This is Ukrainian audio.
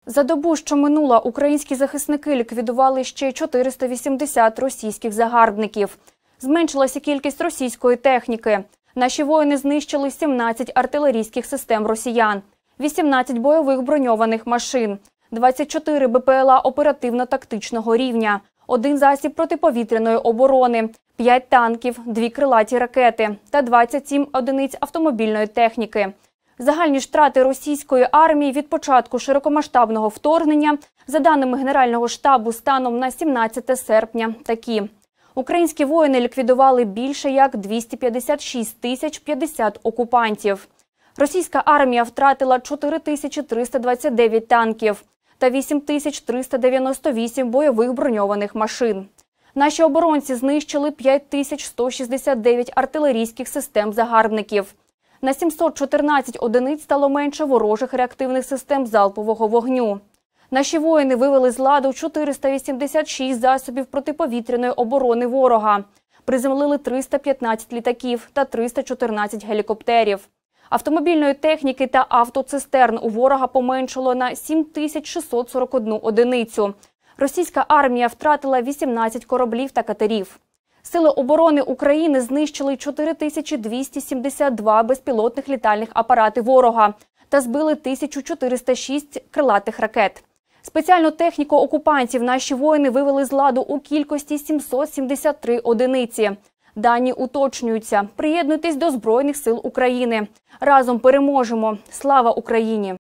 За добу, що минула, українські захисники ліквідували ще 480 російських загарбників. Зменшилася кількість російської техніки. Наші воїни знищили 17 артилерійських систем росіян, 18 бойових броньованих машин, 24 БПЛА оперативно-тактичного рівня, 1 засіб протиповітряної оборони, 5 танків, 2 крилаті ракети та 27 одиниць автомобільної техніки. Загальні ж втрати російської армії від початку широкомасштабного вторгнення, за даними Генерального штабу, станом на 17 серпня такі. Українські воїни ліквідували більше як 256 тисяч 50 окупантів. Російська армія втратила 4329 танків та 8398 бойових броньованих машин. Наші оборонці знищили 5169 артилерійських систем загарбників. На 714 одиниць стало менше ворожих реактивних систем залпового вогню. Наші воїни вивели з ладу 486 засобів протиповітряної оборони ворога. Приземлили 315 літаків та 314 гелікоптерів. Автомобільної техніки та автоцистерн у ворога поменшало на 7641 одиницю. Російська армія втратила 18 кораблів та катерів. Сили оборони України знищили 4272 безпілотних літальних апарати ворога та збили 1406 крилатих ракет. Спеціальну техніку окупантів наші воїни вивели з ладу у кількості 773 одиниці. Дані уточнюються. Приєднуйтесь до Збройних сил України. Разом переможемо. Слава Україні!